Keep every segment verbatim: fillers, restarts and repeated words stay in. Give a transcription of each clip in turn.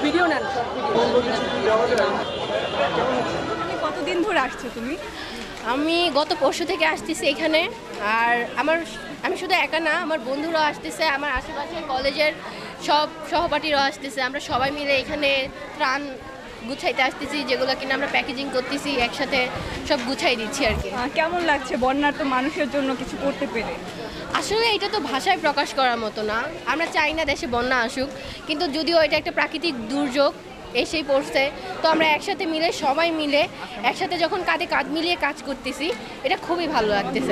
Video নেন। কতদিন ধরে আসছো তুমি? আমি গত পরশু থেকে আসতেছি এখানে। আর আমার আমি শুধু একা না, আমার বন্ধুরাও আসতেছে, আমার আশেপাশের কলেজের সব সহপাঠীরাও আসতেছে। আমরা সবাই মিলে এখানে ত্রাণ গুছাইতে আসতেছি, যেগুলো কিনা আমরা প্যাকেজিং করতেছি, একসাথে সব গুছাই দিচ্ছি আর কি। কেমন লাগছে বন্যার তো মানুষের জন্য কিছু করতে পেরে? আসলে এটা তো ভাষায় প্রকাশ করার মতো না। আমরা চাই না দেশে বন্যা আসুক, কিন্তু যদিও এটা একটা প্রাকৃতিক দুর্যোগ এসেই পড়ছে, তো আমরা একসাথে মিলে সবাই মিলে একসাথে যখন কাঁধে কাঁধ মিলিয়ে কাজ করতেছি, এটা খুবই ভালো লাগতেছে।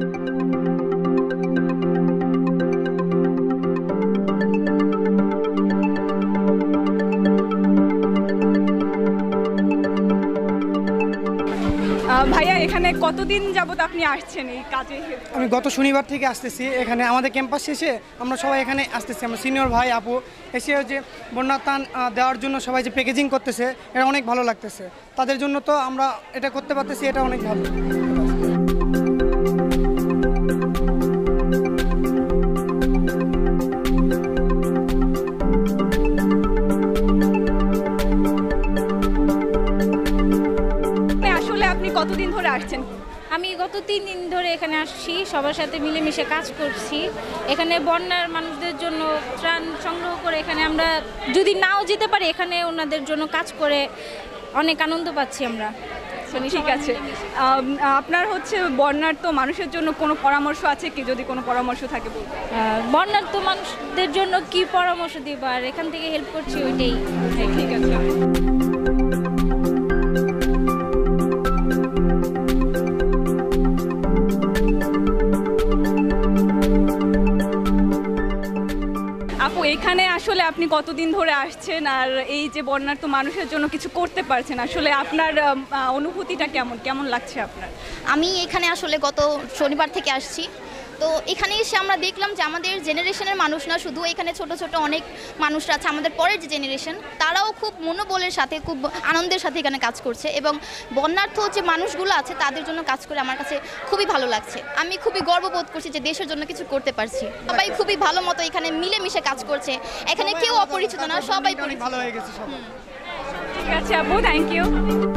ভাইয়া এখানে কতদিন যাবত আপনি আসছেন এই কাজে? আমি গত শনিবার থেকে আসতেছি এখানে। আমাদের ক্যাম্পাস শেষে আমরা সবাই এখানে আসতেছি। আমরা সিনিয়র ভাই আপু এসে যে বন্যা ত্রাণ দেওয়ার জন্য সবাই যে প্যাকেজিং করতেছে, এটা অনেক ভালো লাগতেছে। তাদের জন্য তো আমরা এটা করতে পারতেছি, এটা অনেক ভালো। কতদিন ধরে আসছেন? আমি গত তিন দিন ধরে এখানে আসছি, সবার সাথে মিলেমিশে কাজ করছি। এখানে বন্যার মানুষদের জন্য ত্রাণ সংগ্রহ করে এখানে আমরা যদি নাও যেতে পারি, এখানে ওনাদের জন্য কাজ করে অনেক আনন্দ পাচ্ছি আমরা। ঠিক আছে, আপনার হচ্ছে বন্যার তো মানুষের জন্য কোনো পরামর্শ আছে কি? যদি কোনো পরামর্শ থাকে বলতে। বন্যার তো মানুষদের জন্য কি পরামর্শ দিব, আর এখান থেকে হেল্প করছি ওইটাই। ঠিক আছে। আপু এখানে আসলে আপনি কতদিন ধরে আসছেন, আর এই যে বন্যার তো মানুষের জন্য কিছু করতে পারছেন, আসলে আপনার অনুভূতিটা কেমন কেমন লাগছে আপনার? আমি এখানে আসলে গত শনিবার থেকে আসছি। তো এখানে এসে আমরা দেখলাম যে আমাদের জেনারেশনের মানুষ না শুধু, এখানে ছোট ছোট অনেক মানুষরা আছে, আমাদের পরের যে জেনারেশন, তারাও খুব মনোবলের সাথে খুব আনন্দের সাথে এখানে কাজ করছে। এবং বন্যার্থ যে মানুষগুলো আছে তাদের জন্য কাজ করে আমার কাছে খুবই ভালো লাগছে। আমি খুবই গর্ববোধ করছি যে দেশের জন্য কিছু করতে পারছি। সবাই খুবই ভালো মতো এখানে মিলেমিশে কাজ করছে। এখানে কেউ অপরিচিত না, সবাই ভালো হয়ে গেছে সবাই। ঠিক আছে আপু, থ্যাংক ইউ।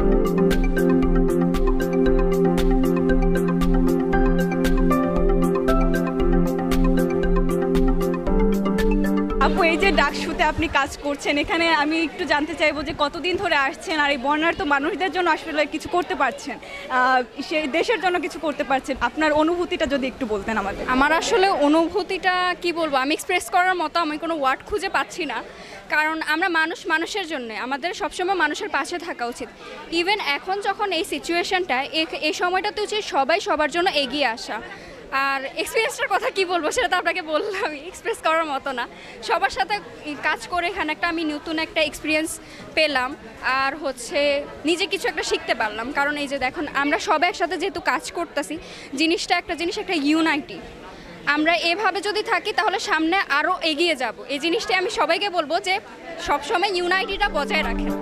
আপু এই যে ডাকসুতে আপনি কাজ করছেন, এখানে আমি একটু জানতে চাইবো যে কতদিন ধরে আসছেন, আর এই বন্যার তো মানুষদের জন্য আসলে কিছু করতে পারছেন, সেই দেশের জন্য কিছু করতে পারছেন, আপনার অনুভূতিটা যদি একটু বলতেন আমাদের। আমার আসলে অনুভূতিটা কি বলবো, আমি এক্সপ্রেস করার মতো আমি কোনো ওয়ার্ড খুঁজে পাচ্ছি না। কারণ আমরা মানুষ মানুষের জন্য, আমাদের সবসময় মানুষের পাশে থাকা উচিত। ইভেন এখন যখন এই সিচুয়েশনটা, এই সময়টাতে উচিত সবাই সবার জন্য এগিয়ে আসা। আর এক্সপিরিয়েন্সটার কথা কি বলবো, সেটা তো আপনাকে বললাম, এক্সপ্রেস করার মতো না। সবার সাথে কাজ করে এখানে একটা আমি নতুন একটা এক্সপিরিয়েন্স পেলাম, আর হচ্ছে নিজে কিছু একটা শিখতে পারলাম। কারণ এই যে দেখুন, আমরা সবাই একসাথে যেহেতু কাজ করতেছি, জিনিসটা একটা জিনিস একটা ইউনাইটি। আমরা এভাবে যদি থাকি তাহলে সামনে আরও এগিয়ে যাব। এই জিনিসটাই আমি সবাইকে বলবো যে সবসময় ইউনাইটিটা বজায় রাখেন।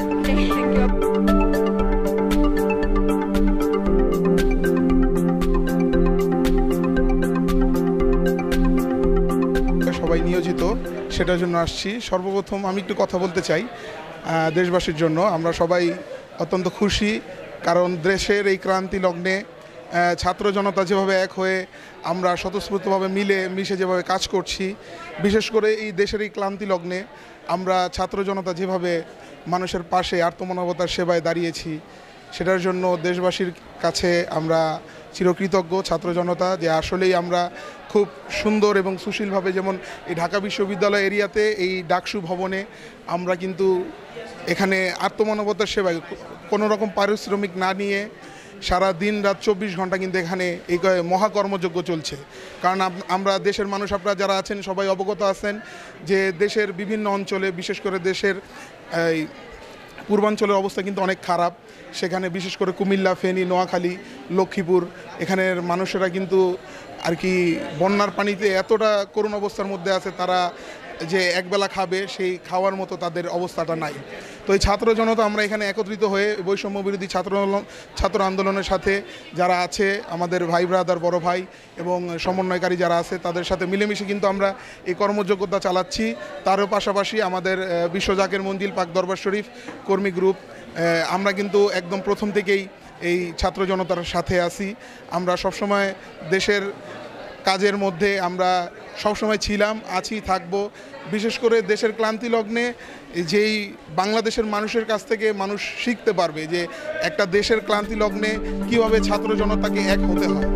সবাই নিয়োজিত, সেটার জন্য আসছি। সর্বপ্রথম আমি একটু কথা বলতে চাই দেশবাসীর জন্য। আমরা সবাই অত্যন্ত খুশি, কারণ দেশের এই ক্রান্তি লগ্নে ছাত্র জনতা যেভাবে এক হয়ে আমরা স্বতঃস্ফূর্তভাবে মিলে মিশে যেভাবে কাজ করছি, বিশেষ করে এই দেশের এই ক্লান্তি লগ্নে আমরা ছাত্র জনতা যেভাবে মানুষের পাশে আত্মমানবতার সেবায় দাঁড়িয়েছি, সেটার জন্য দেশবাসীর কাছে আমরা চিরকৃতজ্ঞ ছাত্র জনতা, যে আসলেই আমরা খুব সুন্দর এবং সুশীলভাবে, যেমন এই ঢাকা বিশ্ববিদ্যালয় এরিয়াতে এই ডাকসু ভবনে আমরা কিন্তু এখানে আত্মমানবতার সেবায় কোনো রকম পারিশ্রমিক না নিয়ে সারা দিন রাত চব্বিশ ঘন্টা কিন্তু এখানে এই মহাকর্মযজ্ঞ চলছে। কারণ আমরা দেশের মানুষ, আপনারা যারা আছেন সবাই অবগত আছেন যে দেশের বিভিন্ন অঞ্চলে, বিশেষ করে দেশের এই পূর্বাঞ্চলের অবস্থা কিন্তু অনেক খারাপ। সেখানে বিশেষ করে কুমিল্লা, ফেনী, নোয়াখালী, লক্ষ্মীপুর, এখানের মানুষেরা কিন্তু আর কি বন্যার পানিতে এতটা করুণ অবস্থার মধ্যে আছে, তারা যে একবেলা খাবে সেই খাওয়ার মতো তাদের অবস্থাটা নাই। তো এই ছাত্র জনতা আমরা এখানে একত্রিত হয়ে বৈষম্য বিরোধী ছাত্র ছাত্র আন্দোলনের সাথে যারা আছে আমাদের ভাই ব্রাদার বড় ভাই এবং সমন্বয়কারী যারা আছে তাদের সাথে মিলেমিশে কিন্তু আমরা এই কর্মযোগ্যতা চালাচ্ছি। তারও পাশাপাশি আমাদের বিশ্ব জাকের মঞ্জিল পাক দরবার শরীফ কর্মী গ্রুপ আমরা কিন্তু একদম প্রথম থেকেই এই ছাত্র জনতার সাথে আছি। আমরা সবসময় দেশের কাজের মধ্যে আমরা সবসময় ছিলাম, আছি, থাকব। বিশেষ করে দেশের ক্লান্তি লগ্নে যেই বাংলাদেশের মানুষের কাছ থেকে মানুষ শিখতে পারবে যে একটা দেশের ক্লান্তি লগ্নে কীভাবে ছাত্র জনতাকে এক হতে হয়।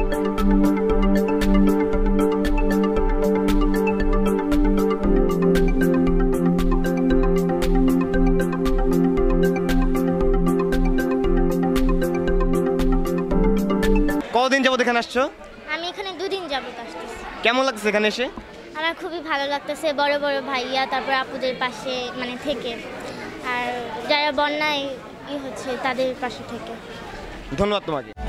কতদিন যাবত এখানে আসছো? আমি এখানে দুদিন যাবত আসতেছি। কেমন লাগছে এখানে এসে? আমার খুবই ভালো লাগতেছে, বড় বড় ভাইয়া তারপর আপুদের পাশে মানে থেকে, আর যারা বন্যায় ই হচ্ছে তাদের পাশে থেকে। ধন্যবাদ তোমাকে।